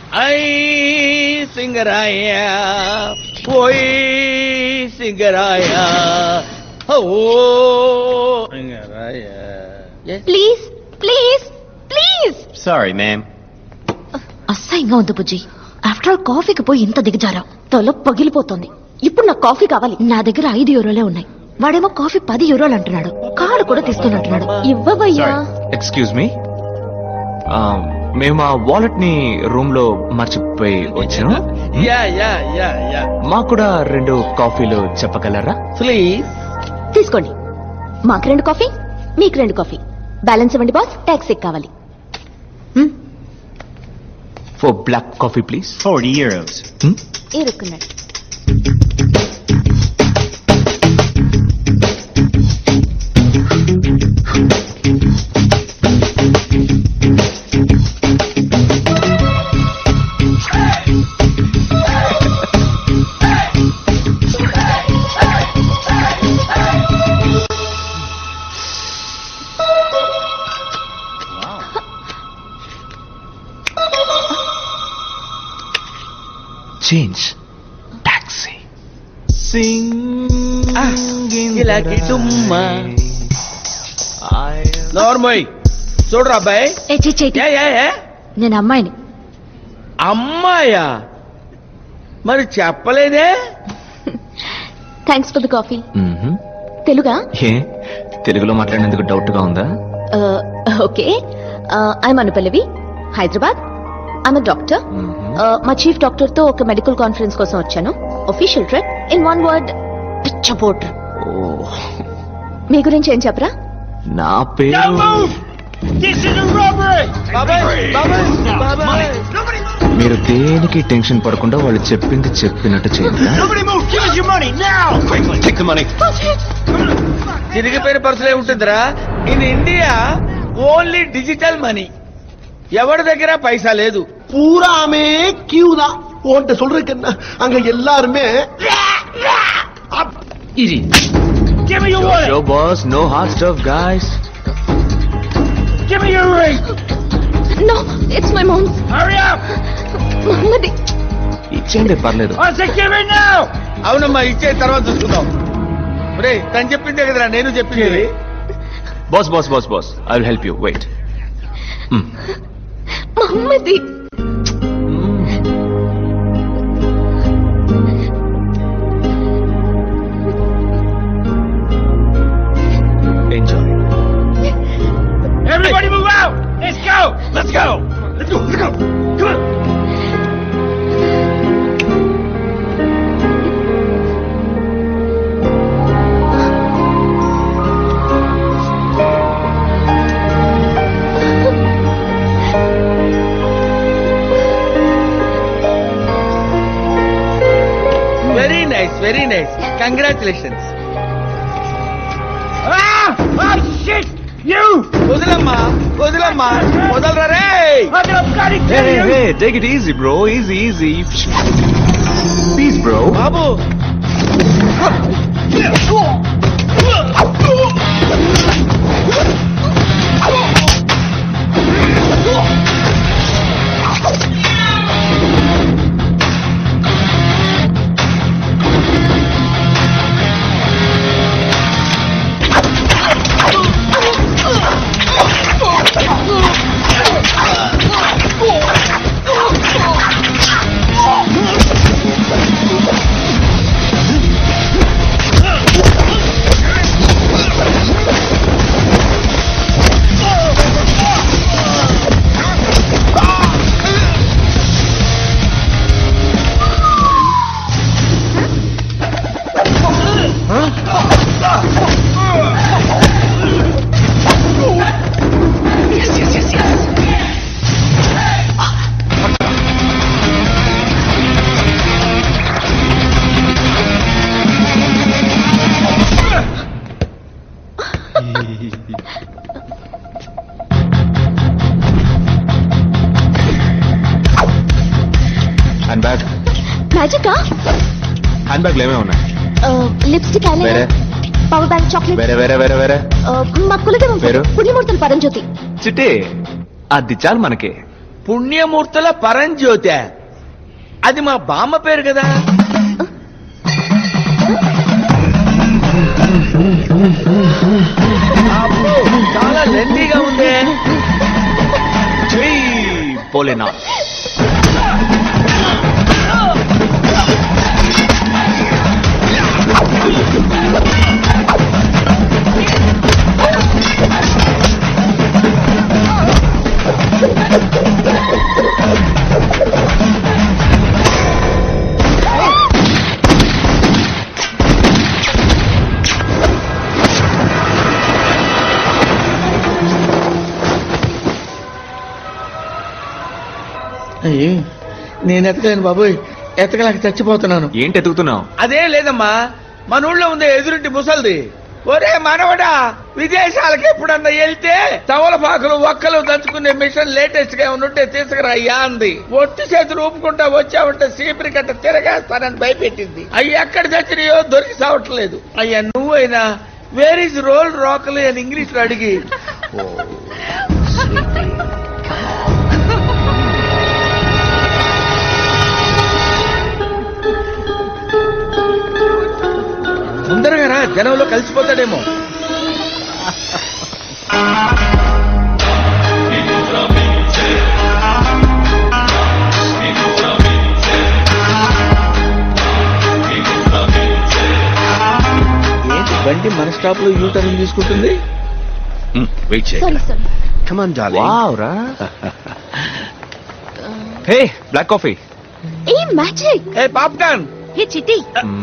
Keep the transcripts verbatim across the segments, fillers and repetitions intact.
Ay, Singaraya, Oi, Singaraya, oh, Singaraya. Yes. Please, please, please. Sorry, ma'am. అసహ్యంగా ఉంది బుజ్జి. After all కాఫీకి పోయి ఇంత దిగజారా, తల పగిలిపోతుంది. ఇప్పుడు నాకు కాఫీ కావాలి. నా దగ్గర ఐదు యూరోలే ఉన్నాయి. వాడేమో కాఫీ పది యూరోలు అంటున్నాడు. కార్డు కూడా తీసుకుని అంటున్నాడు. ఇవ్వబయ్యా. ఎక్స్క్యూజ్ మీ, మేము ఆ వాలెట్ ని రూమ్ లో మర్చిపోయి వచ్చాను. Yeah yeah yeah yeah. మాకు కూడా రెండు కాఫీలు చెప్పగలరా? ప్లీజ్ తీసుకోండి. మాకు రెండు కాఫీ, మీకు రెండు కాఫీ. బ్యాలెన్స్ ఇవ్వండి బాస్, ట్యాక్సీ కావాలి. For black coffee please. forty euros. ఇరుక్కున్నాడు. Change. Taxi. Sing. Ah, ilagi dumma. Normoy. చూడరా అబ్బాయి. ఏ చే నేను అమ్మాయిని. అమ్మాయా? మరి చెప్పలేదే. Thanks for the coffee. తెలుగా? ఏ తెలుగులో మాట్లాడినందుకు డౌట్ గా ఉందా? Okay. I'm Anupallavi, Hyderabad. I'm doctor. మా చీఫ్ డాక్టర్ తో ఒక మెడికల్ కాన్ఫరెన్స్ కోసం వచ్చాను. Official trip. In one word, పిచ్చపోటర్. మీ గురించి ఏం చెప్పరా? నా పేరు. మీరు దేనికి టెన్షన్ పడకుండా వాళ్ళు చెప్పింది చెప్పినట్టు చేయండి. తిరిగిపోయిన పర్సులే ఉంటుందిరా. In India only digital money. ఎవరి దగ్గర పైసా లేదు. பூராமே கியூ தான். உன்கிட்ட சொல்றதுக்கு அங்க எல்லாருமே easy. Give me your wallet. Show boss, no hard stuff, guys. Give me your ring. No, it's my mom's. Hurry up. మమ్మది. ఇచ్చేయండి పర్లేదు. I said give it now. అవునమ్మా, ఇచ్చే తర్వాత చూసుకుందాం. ఒరే, తను చెప్పిందే కదరా నేను చెప్పింది. Boss boss boss boss I will help you. Wait. మమ్మది. Everybody move out. Let's go. Let's go. Let's go. Let's go. Come on. Very nice. Very nice. Congratulations. Ah! Oh shit! You! వదలమ్మా, వదలమ్మా, వదలరా రే. Hey, hey, hey, take it easy, bro. Easy, easy. Peace, bro. బాబు. Hand bag. మ్యాజికా? Hand bag ఏమే ఉన్నాయి? Lipstick, వేరే power bank, chocolate. వేరే వేరే వేరే వేరే మా కులదేవం పుణ్యమూర్తులు పరంజ్యోతి. చిట్టి అది చాలు మనకి. పుణ్యమూర్తుల పరంజ్యోతి. అది మా బామ్మ పేరు కదా. చాలా లెందీగా ఉంది. జై భోలేనాథ్. నేను ఎతకలేను బాబోయ్, ఎతకలేక చచ్చిపోతున్నాను. ఏంటి ఎతుకుతున్నావు? అదే లేదమ్మా, మన ఊళ్ళో ఉంది ఎదురింటి ముసల్ది. ఒరే మనవడా, విదేశాలకు ఎప్పుడన్నా వెళ్తే తవలపాకులు ఒక్కలు దంచుకునే మిషన్ లేటెస్ట్ గా ఉంటే తీసుకురా అయ్యా అంది. ఒట్టి చేతులు ఊపుకుంటా వచ్చావంటే సీపరి కట్ట తిరగేస్తానని భయపెట్టింది. అవి ఎక్కడ చచ్చినాయో దొరికి సావట్లేదు. అయ్యా నువ్వైనా వేర్ ఇస్ రోల్ రాకలు అని ఇంగ్లీష్ లో అడిగి తొందరగా రా, జనంలో కలిసిపోతాడేమో. ఏంటి బండి మన స్టాప్ లో యూ టర్న్ తీసుకుంటుంది? వెయిట్ చేయి. Sorry sorry. Come on darling. Wow రా. Hey black coffee. ఏ మ్యాజిక్. ఏ పాప్కార్న్. హే చిట్టి.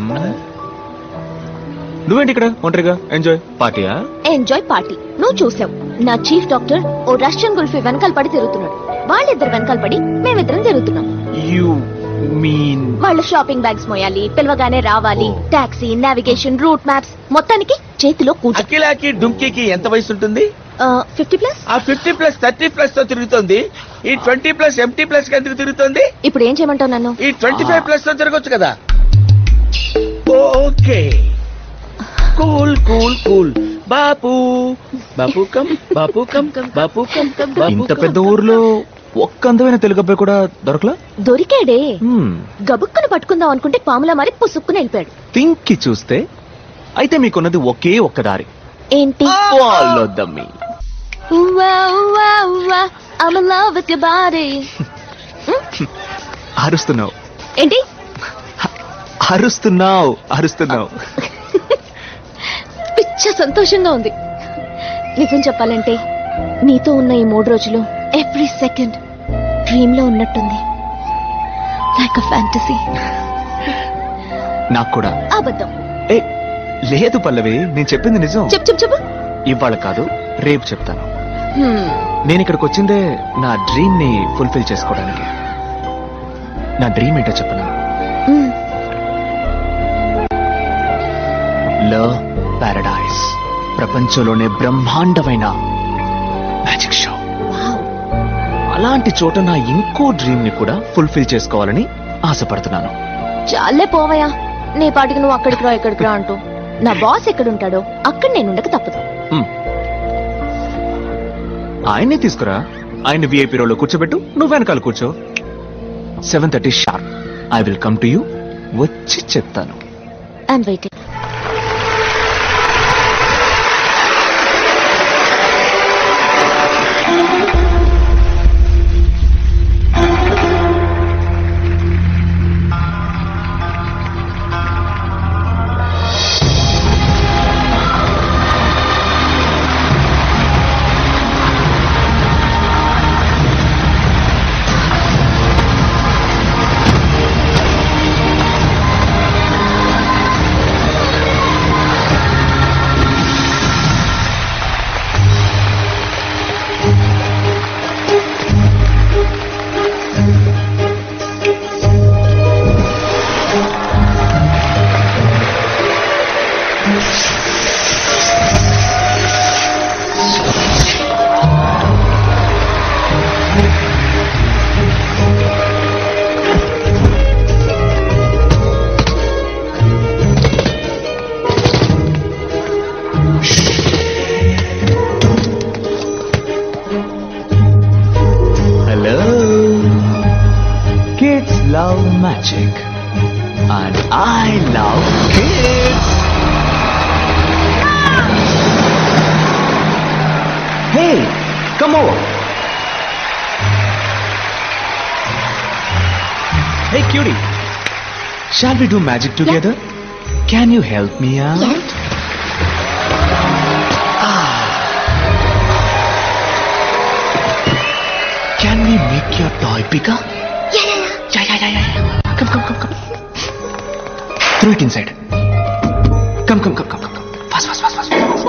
నువ్వేంటి ఇక్కడ ఒంటరిగా? ఎంజాయ్ పార్టీయా? Enjoy party. నువ్వు చూసావు, నా చీఫ్ డాక్టర్ ఓ రష్యన్ గుల్ఫీ వెనకాల పడి తిరుగుతున్నాడు. వాళ్ళిద్దరు వెనకాల పడి మేమిద్దరం తిరుగుతున్నాం. యు మీన్ వాళ్ళ షాపింగ్ బ్యాగ్స్ మోయాలి, పిలవగానే రావాలి, టాక్సీ, నావిగేషన్, రూట్ మ్యాప్స్, మొత్తానికి చేతిలో కూర్చో. అఖిలాకి డుంకీకి ఎంత వయసు ఉంటుంది? Fifty plus. ఆ ఫిఫ్టీ ప్లస్ థర్టీ ప్లస్ తో తిరుగుతుంది. ఈ ట్వంటీ ప్లస్ ఎంటీ ప్లస్ కి ఎందుకు తిరుగుతుంది? ఇప్పుడు ఏం చేయమంటావు నన్ను? ఈ ట్వంటీ ఫైవ్ ప్లస్ తో తిరగొచ్చు కదా. Okay cool cool cool. Bapu Bapu come Bapu come Bapu come Bapu. ఇంత పెద్ద ఊర్లో ఒక్క అందమైన తెలుగు అబ్బాయి కూడా దొరకలా? దొరికాడే. గబుక్కును పట్టుకుందాం అనుకుంటే పాములా మరి పుసుక్కుని వెళ్ళిపోయాడు. తింకి చూస్తే అయితే మీకున్నది ఒకే ఒక్క దారి. ఏంటి? వాళ్ళొద్దమ్మి. అరుస్తున్నావు ఏంటి? అరుస్తున్నావు అరుస్తున్నావు పిచ్చ సంతోషంగా ఉంది. నిజం చెప్పాలంటే నీతో ఉన్న ఈ మూడు రోజులు ఎవ్రీ సెకండ్ డ్రీమ్ లో ఉన్నట్టుంది. Like a fantasy. నాకు కూడా. అబద్ధం. ఏ లేదు పల్లవి, నేను చెప్పింది నిజం. చెప్పు చెప్పు చెప్పు. ఇవాళ కాదు, రేపు చెప్తాను. నేను ఇక్కడికి వచ్చిందే నా డ్రీమ్ ని ఫుల్ఫిల్ చేసుకోవడానికి. నా డ్రీమ్ ఏంటో చెప్పనా? లవ్ పారడైజ్, ప్రపంచంలోనే బ్రహ్మాండమైన మ్యాజిక్ షో. అలాంటి చోట నా ఇంకో డ్రీమ్ ని కూడా ఫుల్ఫిల్ చేసుకోవాలని ఆశపడుతున్నాను. చాలే పోవయా, నీ పాటికి నువ్వు అక్కడికి రా ఇక్కడికి రా అంటూ. నా బాస్ ఎక్కడుంటాడో అక్కడ నేను ఉండక తప్పదు. ఆయన్ని తీసుకురా, ఆయన్ని విఐపీ రోలో కూర్చోబెట్టు, నువ్వు వెనకాల కూర్చో. Seven thirty sharp I will come to you. వచ్చి చెప్తాను. I'm waiting. Kids love magic. And I love kids. Hey, come over. Hey, cutie. Shall we do magic together? Can you help me out? Yes. Can we make your toy bigger? Yeah, yeah, yeah. Yeah, yeah, yeah, yeah, yeah. Come, come, come, come. Throw it inside. Come, come, come, come, come, come. Fast, fast, fast, fast, fast.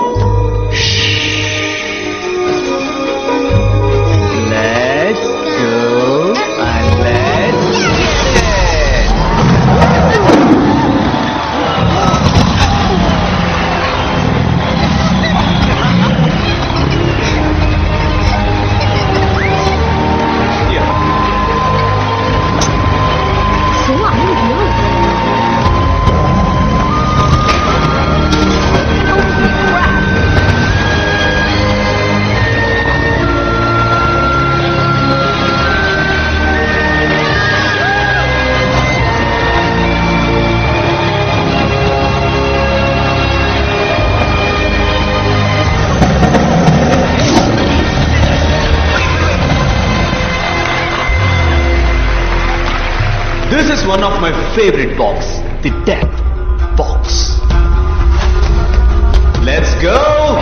Let's go and let's get it. Yeah. So unreal. Holy crap. This is one of my favorite box, the death box. Let's go!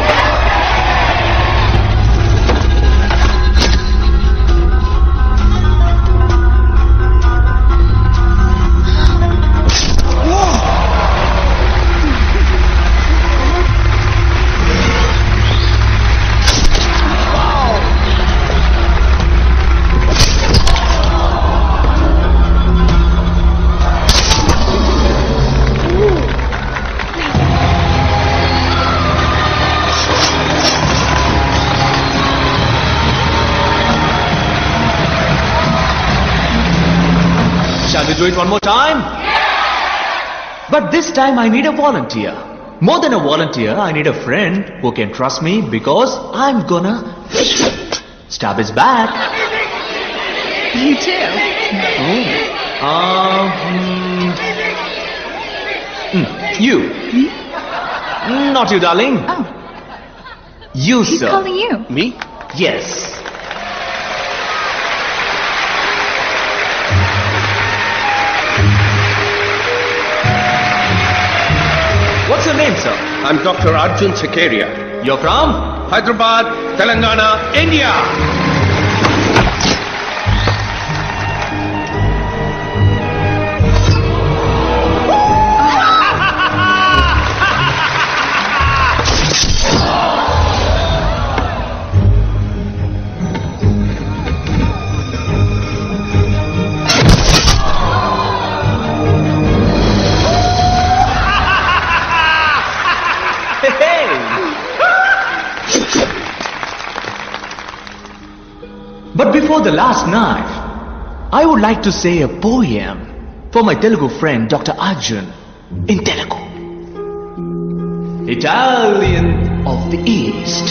Shall we do it one more time? But this time I need a volunteer. More than a volunteer, I need a friend who can trust me because I'm gonna stab his back. You too. Oh. Um, hmm. Hmm, you. Hmm? Not you, darling. Oh, You, he's sir. calling you. Me? Yes. What's your name, sir? I'm Doctor Arjun Sakaria. You're from? Hyderabad, Telangana, India. Hey! But before the last knife, I would like to say a poem for my Telugu friend Doctor Arjun in Telugu. Italian of the East.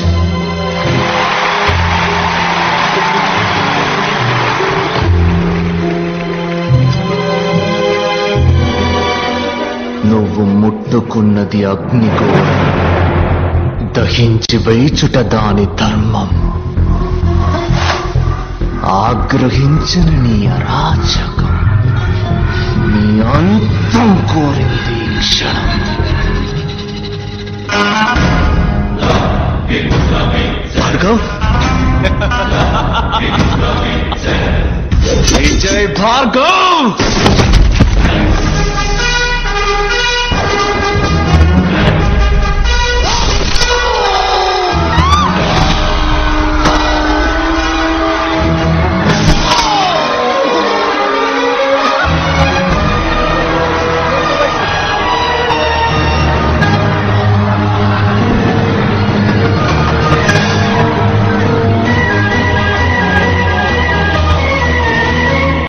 నువ్వు ముట్టుకున్నది అగ్నిగోళం, దహించి వేచుట దాని ధర్మం. ఆగ్రహించిన నీ అరాచకం నీ అంతం కోరింది ఈ క్షణం. భార్గవ్, జై జై భార్గవ్.